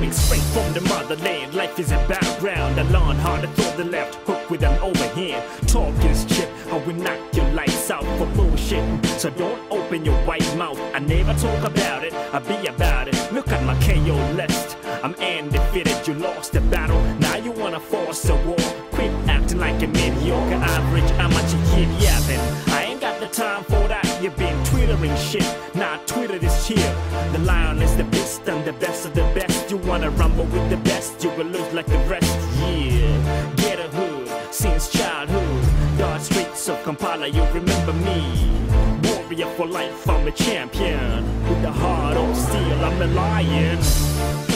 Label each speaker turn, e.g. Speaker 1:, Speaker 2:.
Speaker 1: Coming straight from the motherland, life is a battleground. I learn how to throw the left hook with an overhand. Talk is cheap, I will knock your lights out for bullshit. So don't open your white mouth. I never talk about it, I be about it. Look at my KO list, I'm undefeated. You lost the battle, now you wanna force a war. Quit acting like a mediocre average amateur kid yapping. I ain't got the time for that. You've been twittering shit, now Twitter is here. The lion is the beast and the best of the best. You wanna rumble with the best, you will lose like the rest. Yeah, get a hood since childhood. Dark streets of Kampala, you remember me. Warrior for life, I'm a champion. With the heart of steel, I'm a lion.